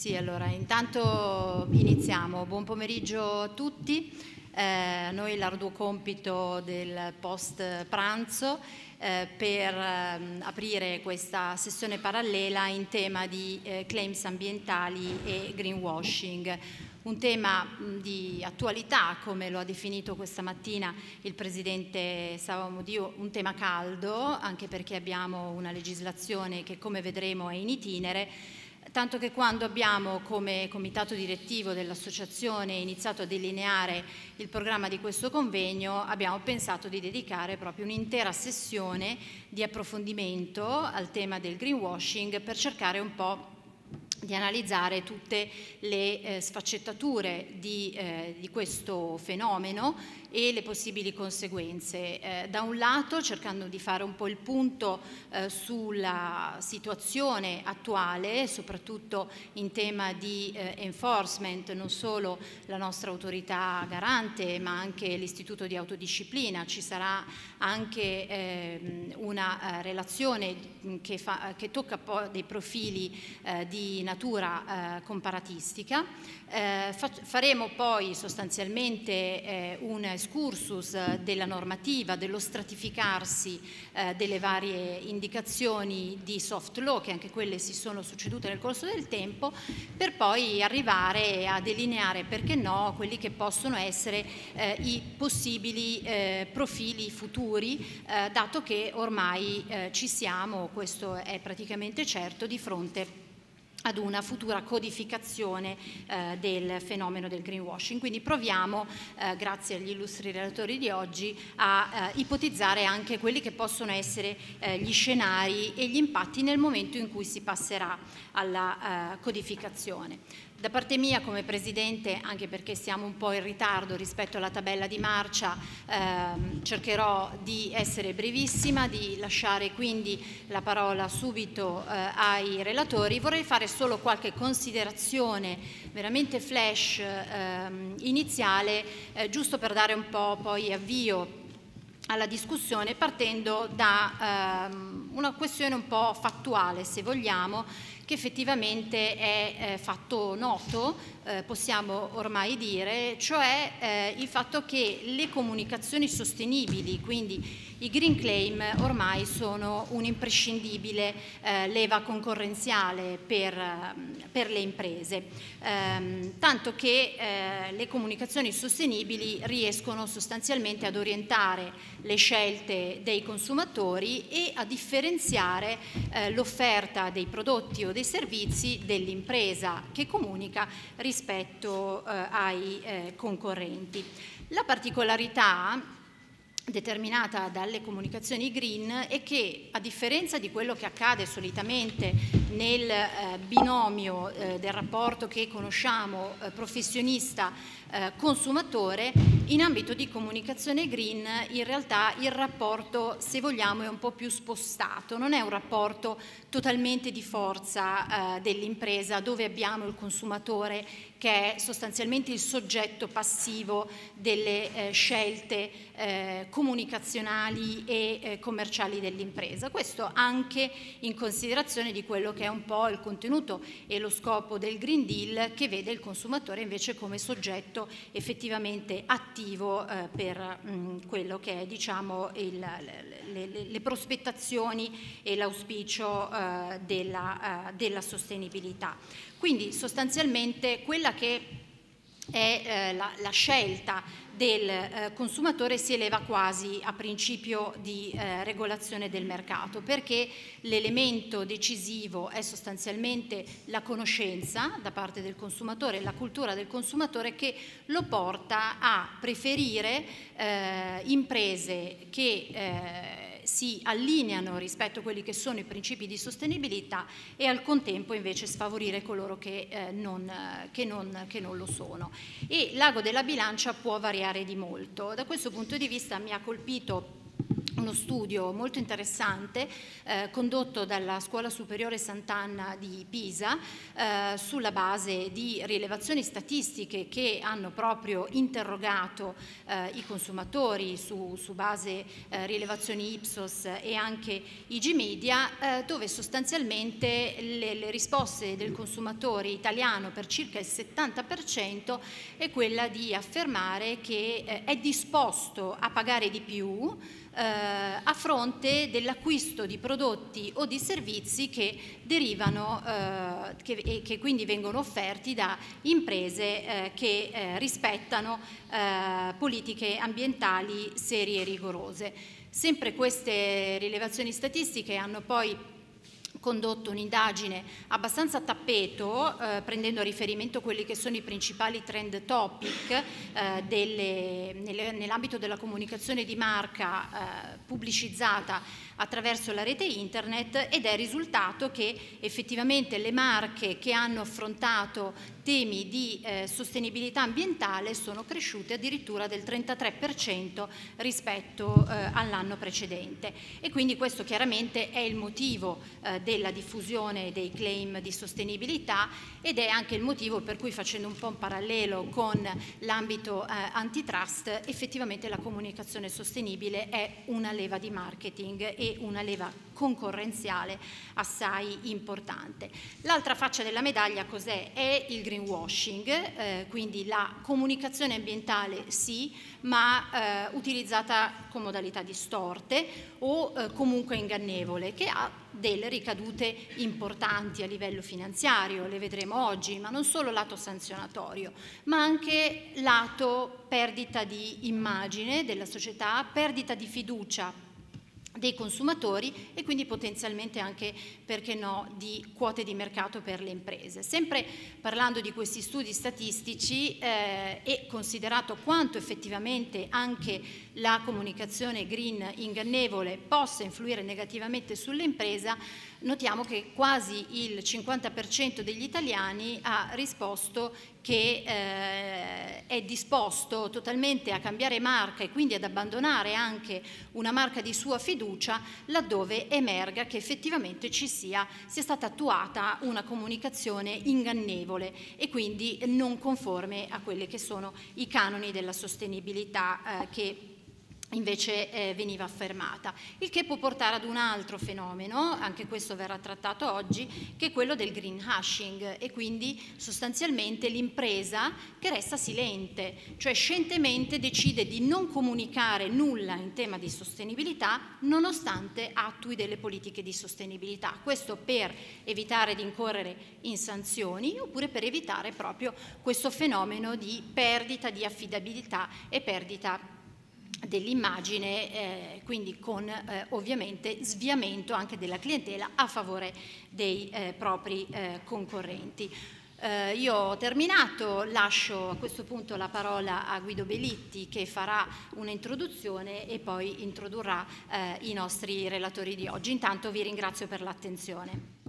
Sì, allora intanto iniziamo. Buon pomeriggio a tutti. Noi l'arduo compito del post pranzo per aprire questa sessione parallela in tema di claims ambientali e greenwashing. Un tema di attualità, come lo ha definito questa mattina il Presidente Savamodio, un tema caldo, anche perché abbiamo una legislazione che, come vedremo, è in itinere, tanto che quando abbiamo come comitato direttivo dell'associazione iniziato a delineare il programma di questo convegno, abbiamo pensato di dedicare proprio un'intera sessione di approfondimento al tema del greenwashing per cercare un po' di analizzare tutte le sfaccettature di questo fenomeno e le possibili conseguenze. Da un lato cercando di fare un po' il punto sulla situazione attuale, soprattutto in tema di enforcement, non solo la nostra autorità garante ma anche l'Istituto di Autodisciplina. Ci sarà anche una relazione che tocca poi dei profili di natura comparatistica. Faremo poi sostanzialmente un excursus della normativa, dello stratificarsi delle varie indicazioni di soft law, che anche quelle si sono succedute nel corso del tempo, per poi arrivare a delineare, perché no, quelli che possono essere i possibili profili futuri, dato che ormai ci siamo, questo è praticamente certo, di fronte ad una futura codificazione del fenomeno del greenwashing. Quindi proviamo, grazie agli illustri relatori di oggi, a ipotizzare anche quelli che possono essere gli scenari e gli impatti nel momento in cui si passerà alla codificazione. Da parte mia come Presidente, anche perché siamo un po' in ritardo rispetto alla tabella di marcia, cercherò di essere brevissima, di lasciare quindi la parola subito ai relatori. Vorrei fare solo qualche considerazione veramente flash iniziale, giusto per dare un po' poi avvio alla discussione, partendo da una questione un po' fattuale, se vogliamo, che effettivamente è fatto noto, possiamo ormai dire, cioè il fatto che le comunicazioni sostenibili, quindi i green claim, ormai sono un imprescindibile leva concorrenziale per le imprese, tanto che le comunicazioni sostenibili riescono sostanzialmente ad orientare le scelte dei consumatori e a differenziare l'offerta dei prodotti o dei servizi dell'impresa che comunica rispetto ai concorrenti. La particolarità determinata dalle comunicazioni green è che, a differenza di quello che accade solitamente nel binomio del rapporto che conosciamo professionista-consumatore, in ambito di comunicazione green in realtà il rapporto, se vogliamo, è un po' più spostato, non è un rapporto totalmente di forza dell'impresa, dove abbiamo il consumatore che è sostanzialmente il soggetto passivo delle scelte comunicazionali e commerciali dell'impresa. Questo anche in considerazione di quello che è un po' il contenuto e lo scopo del Green Deal, che vede il consumatore invece come soggetto effettivamente attivo per quello che è, diciamo, le prospettazioni e l'auspicio della sostenibilità. Quindi sostanzialmente quella che è la scelta del consumatore si eleva quasi a principio di regolazione del mercato, perché l'elemento decisivo è sostanzialmente la conoscenza da parte del consumatore, la cultura del consumatore, che lo porta a preferire imprese che si allineano rispetto a quelli che sono i principi di sostenibilità e al contempo invece sfavorire coloro che non lo sono. E l'ago della bilancia può variare di molto. Da questo punto di vista mi ha colpito uno studio molto interessante condotto dalla Scuola Superiore Sant'Anna di Pisa sulla base di rilevazioni statistiche che hanno proprio interrogato i consumatori su base rilevazioni Ipsos e anche IG Media, dove sostanzialmente le risposte del consumatore italiano per circa il 70% è quella di affermare che è disposto a pagare di più a fronte dell'acquisto di prodotti o di servizi che derivano e che quindi vengono offerti da imprese che rispettano politiche ambientali serie e rigorose. Sempre queste rilevazioni statistiche hanno poi condotto un'indagine abbastanza a tappeto, prendendo a riferimento quelli che sono i principali trend topic nell'ambito della comunicazione di marca pubblicizzata attraverso la rete internet, ed è risultato che effettivamente le marche che hanno affrontato temi di sostenibilità ambientale sono cresciute addirittura del 33% rispetto all'anno precedente, e quindi questo chiaramente è il motivo della diffusione dei claim di sostenibilità, ed è anche il motivo per cui, facendo un po' un parallelo con l'ambito antitrust, effettivamente la comunicazione sostenibile è una leva di marketing e una leva concorrenziale assai importante. L'altra faccia della medaglia cos'è? È il greenwashing, quindi la comunicazione ambientale sì, ma utilizzata con modalità distorte o comunque ingannevole, che ha delle ricadute importanti a livello finanziario, le vedremo oggi, ma non solo lato sanzionatorio, ma anche lato perdita di immagine della società, perdita di fiducia dei consumatori e quindi potenzialmente anche, perché no, di quote di mercato per le imprese. Sempre parlando di questi studi statistici e considerato quanto effettivamente anche la comunicazione green ingannevole possa influire negativamente sull'impresa, notiamo che quasi il 50% degli italiani ha risposto che è disposto totalmente a cambiare marca e quindi ad abbandonare anche una marca di sua fiducia laddove emerga che effettivamente sia stata attuata una comunicazione ingannevole e quindi non conforme a quelli che sono i canoni della sostenibilità che invece veniva affermata, il che può portare ad un altro fenomeno, anche questo verrà trattato oggi, che è quello del greenwashing, e quindi sostanzialmente l'impresa che resta silente, cioè scientemente decide di non comunicare nulla in tema di sostenibilità nonostante attui delle politiche di sostenibilità, questo per evitare di incorrere in sanzioni oppure per evitare proprio questo fenomeno di perdita di affidabilità e perdita dell'immagine, quindi con ovviamente sviamento anche della clientela a favore dei propri concorrenti. Io ho terminato, lascio a questo punto la parola a Guido Belitti che farà un'introduzione e poi introdurrà i nostri relatori di oggi. Intanto vi ringrazio per l'attenzione.